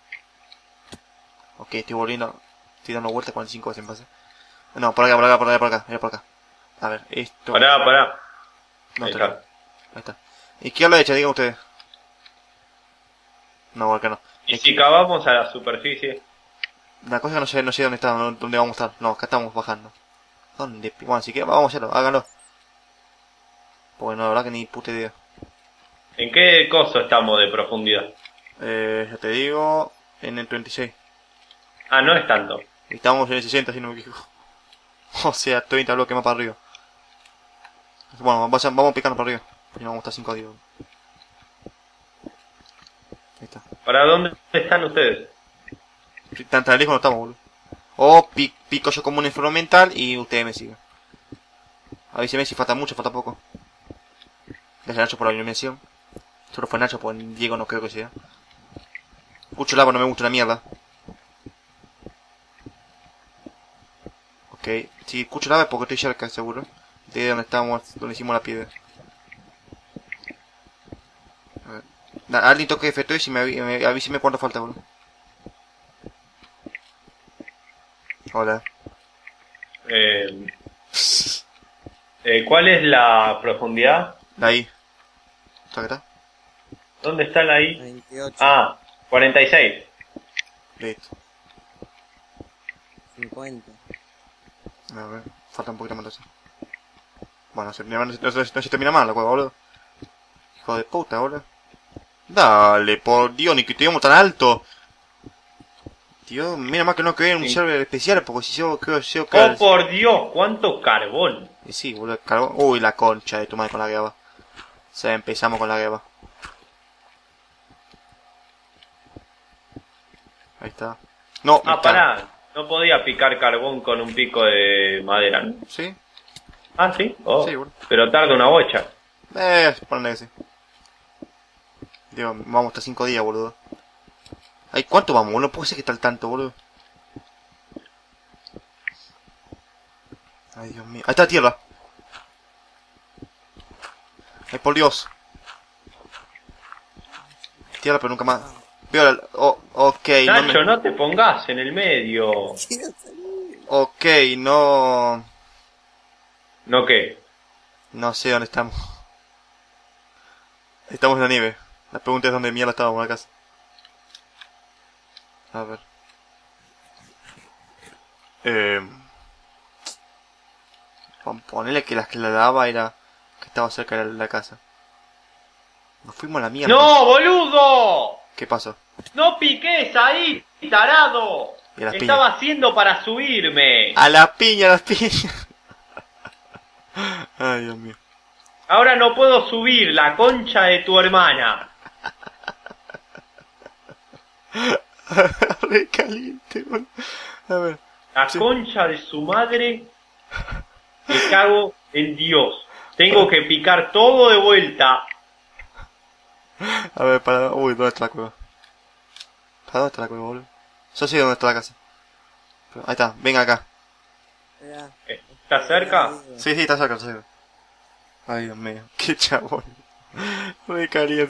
Ok, estoy volviendo... Estoy dando vueltas cuarenta y cinco veces en pase. No, por acá, por acá, por acá, por acá. Mira por acá. A ver, esto... Pará, pará. No, Ahí está está. acá. Ahí está. Izquierda o derecha, digan ustedes. No, acá no. Y si cavamos a la superficie, La cosa es que no sé, no sé dónde está, no- dónde vamos a estar. No, acá estamos bajando. ¿Dónde? pi- Bueno, si quieren, vamos a hacerlo, háganlo. Porque no, la verdad que ni puta idea. ¿en qué coso estamos de profundidad? Eh, ya te digo... En el treinta y seis. Ah, no es tanto. Estamos en el sesenta, si no me equivoco. O sea, treinta bloques más para arriba. Bueno, vamos a, vamos picando para arriba. Si no, vamos a estar cinco días. Ahí está. ¿Para dónde están ustedes? Tan, tan lejos no estamos, boludo. O pi- pico yo como un instrumental y ustedes me siguen. Avíseme si falta mucho, falta poco. Gracias Nacho por la iluminación. Solo fue Nacho, pues Diego no creo que sea. Escucho lava, no me gusta una mierda. Ok, si escucho lava es porque estoy cerca, seguro. De donde estábamos, donde hicimos la piedra. A ver. Da, alguien toque F tres y me, avi- me avíseme cuánto falta, boludo. Hola. Eh, eh, ¿Cuál es la profundidad? Ahí. ¿Está acá? ¿Dónde está la I? veintiocho, Ah, cuarenta y seis. Listo. cincuenta. A ver, falta un poquito más de eso. Bueno, se, no, se- no se- no se termina mal la cueva, boludo. Hijo de puta, boludo. Dale, por Dios, ni que estuviéramos tan alto. Tío, mira más que no quería un Sí. server especial, porque si yo creo yo que... ¡Oh, por Dios! ¿Cuánto carbón? Y sí, boludo, carbón. Uy, la concha de tu madre con la gueva. O sea, empezamos con la gueva. Ahí está. No, Ah, está. pará. No podía picar carbón con un pico de madera, ¿no? ¿Sí? Ah, ¿sí? Oh, Sí, bueno. pero tarda una bocha. Eh, ponle que sí. Digo, vamos hasta cinco días, boludo. Ay, ¿cuánto vamos, boludo? No puede ser que tal tanto, boludo. Ay, Dios mío. Ahí está la tierra. Ay, por Dios. Tierra, pero nunca más. Veo la... Oh, ok, no Nacho, me... no te pongas en el medio. Quiero salir. Ok, no... ¿No qué? No sé dónde estamos. Estamos en la nieve. La pregunta es dónde mierda estábamos en la casa. A ver. Eh, Ponele que las que la daba era que estaba cerca de la casa. Nos fuimos a la mierda. ¡No, boludo! ¿Qué pasó? ¡No piques ahí, tarado! Y a las Estaba piñas. haciendo para subirme. A la piña, a las piñas. Ay, Dios mío. Ahora no puedo subir, la concha de tu hermana. Re caliente, boludo. A ver. La Sí. concha de su madre. Me cago en Dios. Tengo que picar todo de vuelta. A ver, para... Uy, ¿dónde está la cueva? ¿Para dónde está la cueva, boludo? Yo sé dónde está la casa. Pero- ahí está, venga acá. Mirá. ¿Estás cerca? Sí, sí, está cerca, está cerca. Ay, Dios mío, qué chabón. Re caliente.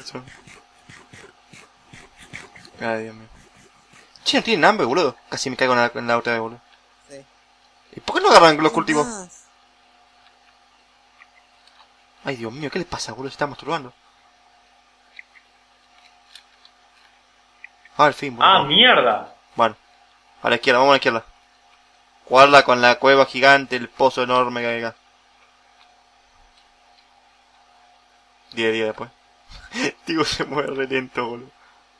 Ay, Dios mío. Che, no tienen hambre, boludo. Casi me caigo en la, en la otra vez, boludo. Sí. ¿Y por qué no agarran los cultivos? Más. Ay, Dios mío, ¿qué les pasa, boludo? Se está masturbando. Ah, al fin, boludo. Ah, mierda. Bueno, a la izquierda, vamos a la izquierda. Guarda con la cueva gigante, el pozo enorme que hay acá. Diez días después. Digo, se mueve re lento, boludo.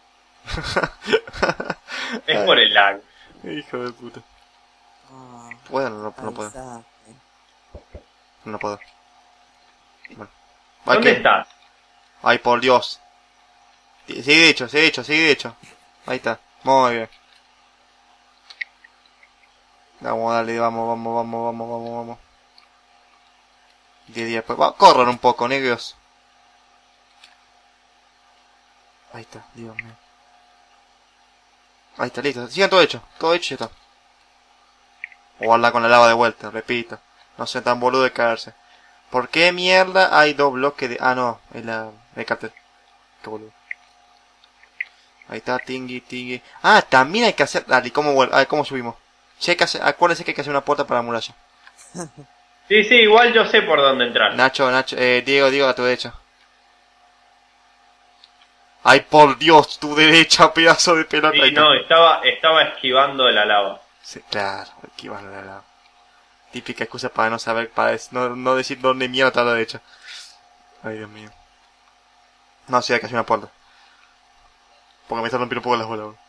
Es por el lag. Hijo de puta. Oh, ¿Puedo? No, no, no puedo. avisate. No puedo. Bueno. ¿Dónde ¿qué? estás? Ay, por Dios. Sigue hecho, sigue hecho, sigue hecho. Ahí está. Muy bien. Vamos, dale, vamos, vamos, vamos, vamos, vamos, vamos. Diez días después. Va, corran un poco, negros. Ahí está, Dios mío. Ahí está, listo. Sigan todo hecho. Todo hecho y ya está. Guarda con la lava de vuelta, repito. No sean tan boludo de caerse. ¿Por qué mierda hay dos bloques de...? Ah, no. Es la... el cartel. Qué boludo. Ahí está, tingui, tingui. Ah, también hay que hacer... Dale, ¿cómo, vuel- ah, ¿cómo subimos? Sí, hay que hacer... Acuérdense que hay que hacer una puerta para la muralla. Sí, sí, igual yo sé por dónde entrar. Nacho, Nacho, eh, Diego, Diego, a tu derecha. Ay, por Dios, tu derecha, pedazo de pelota. Ahí Sí, está. no, estaba, estaba esquivando de la lava. Sí, claro, aquí van a la... Típica excusa para no saber, para des- no, no decir dónde mierda está a la derecha. Ay, Dios mío. No, sí, hay que hacer una puerta. Porque me está rompiendo un poco las bolas, bro.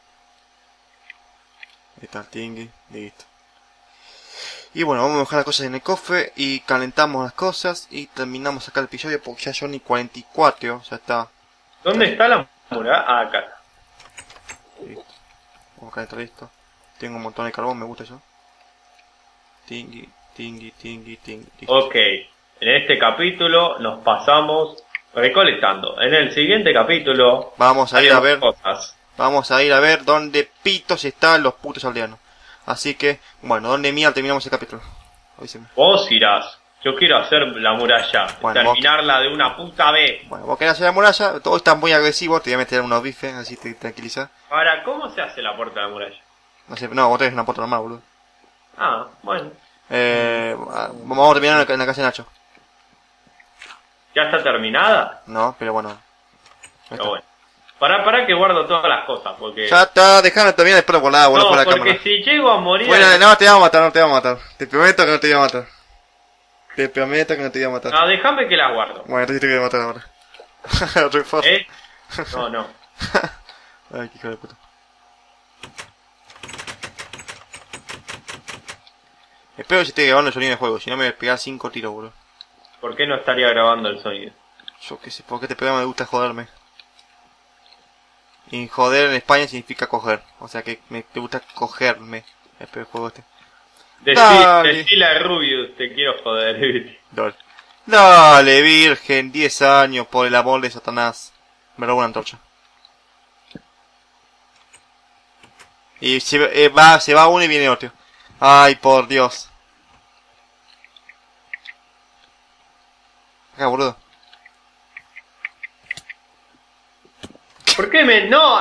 Ahí está el tingui, listo. Y bueno, vamos a dejar las cosas en el cofre y calentamos las cosas y terminamos acá el episodio porque ya son y cuarenta y cuatro, ya está. ¿Dónde está la muralla? Ah, acá. Listo. Vamos a calentar esto. Tengo un montón de carbón, me gusta eso. Tingui, tingui, tingui, tingui. Listo. Ok, en este capítulo nos pasamos recolectando. En el siguiente capítulo Vamos a ir a haremos ver, cosas. vamos a ir a ver dónde pitos están los putos aldeanos. Así que, bueno, ¿dónde mierda terminamos el capítulo? Avíseme. Vos irás. Yo quiero hacer la muralla. Bueno, terminarla de una puta vez. Bueno, vos querés hacer la muralla, todo está muy agresivo, te voy a meter unos bifes, así te tranquilizas. Ahora, ¿cómo se hace la puerta de la muralla? No sé, no, vos tenés una puerta normal, boludo. Ah, bueno. Eh, vamos a terminar en la, en la casa de Nacho. ¿Ya está terminada? No, pero bueno. Ahí Pero está. bueno. Pará, pará que guardo todas las cosas, porque... Ya está, dejame terminar después por nada, boludo, no, fuera de porque cámara. si llego a morir... Bueno, no, te vamos a matar, no te vamos a matar. Te prometo que no te voy a matar. Te prometo que no te voy a matar. No, déjame que las guardo. Bueno, entonces te voy a matar ahora. Refuerzo. ¿Eh? No, no. Ay, qué hijo de puta. Espero que se esté grabando el sonido del juego, si no me voy a pegar cinco tiros, boludo. ¿Por qué no estaría grabando el sonido? Yo qué sé, ¿por qué este programa me gusta joderme? Y joder en España significa coger, o sea que me te gusta cogerme. Espero el juego este. Decí, Dale. decile a Rubius, te quiero joder. Dale. Dale, virgen, diez años, por el amor de Satanás. Me robo una antorcha. Y se, eh, va, se va uno y viene otro. Ay, por Dios. Acá, boludo. ¿Por qué me...? ¡No! ¡No!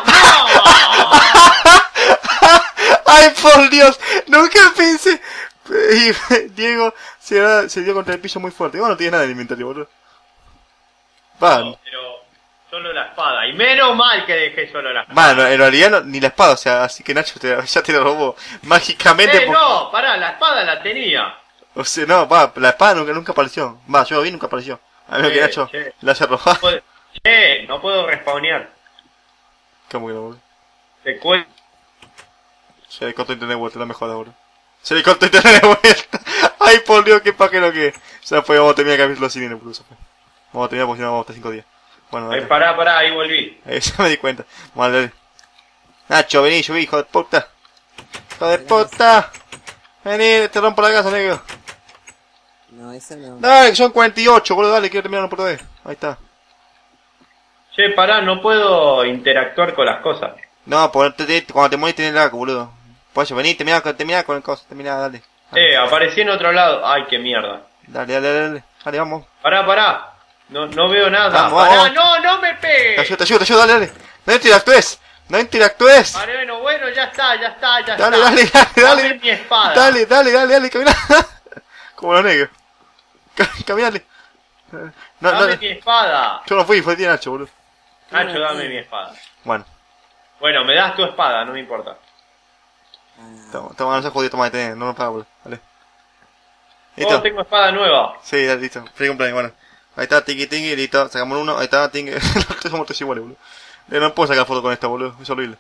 Ay, por Dios. Nunca pensé. Y Diego se, da- se dio contra el piso muy fuerte. Bueno, no tiene nada en el inventario, boludo. Van. No, pero Solo la espada. Y menos mal que dejé solo la espada. Bueno, en realidad no, ni la espada, o sea, así que Nacho te, ya te lo robó mágicamente. Eh, por- no, pará, la espada la tenía. O sea, no, va, la espada nunca, nunca apareció. Va, yo lo vi, nunca apareció. A menos que Che, Nacho che. la haya robado. Puede- Che, no puedo respawnear. ¿Cómo que no, boludo? Te cuento. Se le cortó internet de vuelta, no me jodas, boludo. Se le cortó internet de vuelta. Ay, por Dios, qué pajero que. Ya fue, vamos a terminar el capítulo sin dinero, boludo. ya fue. Vamos a terminar porque si no vamos hasta cinco días. Bueno, Ay, dale. pará, pará, ahí volví. Eh, ya me di cuenta. Bueno, dale. Nacho, vení, subí, hijo de puta. Hijo de puta. Vení, te rompo la casa, negro. No, esa no. Dale, que son cuarenta y ocho, boludo, dale, quiero terminar por vez. Ahí está. Che, pará, no puedo interactuar con las cosas. No, por, te, te- cuando te morís tenés el arco, boludo. Por eso, vení, terminá, terminá con el coso, terminá, dale. Dale, Eh, aparecí en otro lado. Ay, qué mierda. dale, dale, dale, dale, vamos. Pará, pará. No, no veo nada. Vamos, Pará, vamos. no, no me Te pegues. ayudo, te ayudo, te ayudo, dale, dale. No interactúes, no interactúes. Vale, bueno, bueno, ya está, ya está, ya Dale, está. dale, dale, Dame dale. mi espada. Dale, dale, dale, dale, camina. Como los negros. Ca- Caminale. No, Dame no, mi espada. yo no fui, fue el día Nacho, boludo. Nacho, dame mi espada. Bueno, Bueno, me das tu espada, no me importa. toma, toma, no se jodido, toma, detener, no nos paga, boludo. Dale. Oh, Listo. tengo espada nueva. Sí, dale, listo. Feliz cumpleaños, bueno. Ahí está, tingui tingui, listo. Sacamos uno, ahí está, tingui. Los tres somos todos iguales, boludo. Eh, No puedo sacar foto con esta, boludo. Es horrible.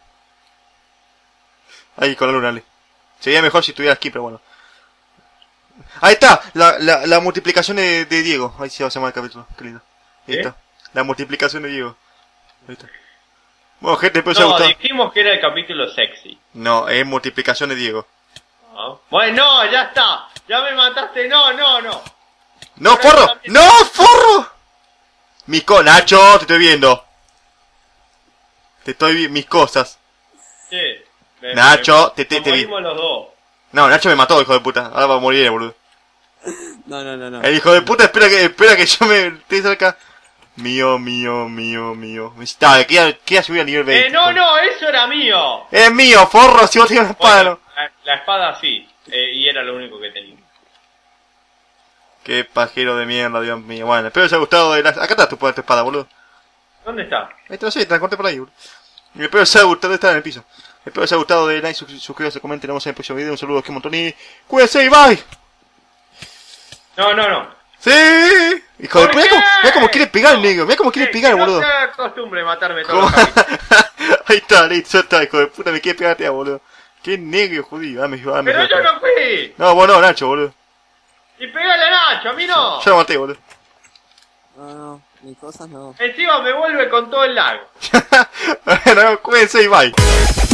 Ahí, con la luna, dale. Sería mejor si estuviera aquí, pero bueno. Ahí está, la, la, la multiplicación de, de Diego. Ahí sí va a llamar el capítulo, qué lindo. Ahí ¿Eh? está. La multiplicación de Diego. Ahí está. Bueno, gente, espero que os haya No, gustado. dijimos que era el capítulo sexy. No, es multiplicación de Diego. ¿No? Bueno, no, ya está. Ya me mataste. No, no, no. ¡No, Ahora forro! también. ¡No, forro! Mis co... Nacho, te estoy viendo. Te estoy viendo mis cosas. Che. me- Nacho, me- te- te- nos te vi. morimos los dos. No, Nacho me mató, hijo de puta. Ahora va a morir, boludo. No, no, no, no. El hijo de puta espera que espera que yo me esté cerca. Mío, mío, mío, mío. Está, quería, quería subir al nivel veinte. Eh, no, no, eso era mío. Es mío, forro, si vos tenés una espada. Bueno, no. la, la espada sí. Eh, y era lo único que tenía. Qué pajero de mierda, Dios mío. Bueno, espero que os haya gustado. De la... Acá está tu, tu espada, boludo. ¿Dónde está? Ahí te lo sé, te la corté por ahí, boludo. Y espero que os haya gustado. Está en el piso. Espero que os haya gustado. De like, sus- suscríbanse, comenten. Nos vemos en el próximo video. Un saludo, que un montón. Y cuídense y bye. No, no, no. ¡Sí! Hijo de ¿Por puta, mira qué? cómo, mira cómo quiere pegar el No. negro. Mira cómo quiere Eh, pegar, que boludo. No sea costumbre matarme todos ¿Cómo? los capítulos. Ahí está, listo, ya está, hijo de puta, me quiere pegar, boludo. Qué negro, judío. Dame, dame, Pero yo no fui. No, vos no, Nacho, boludo. Y pegale a Nacho, a mí no. Yo lo maté, boludo. No, no, mis cosas no. Encima me vuelve con todo el lago. Bueno, cuídense y bye.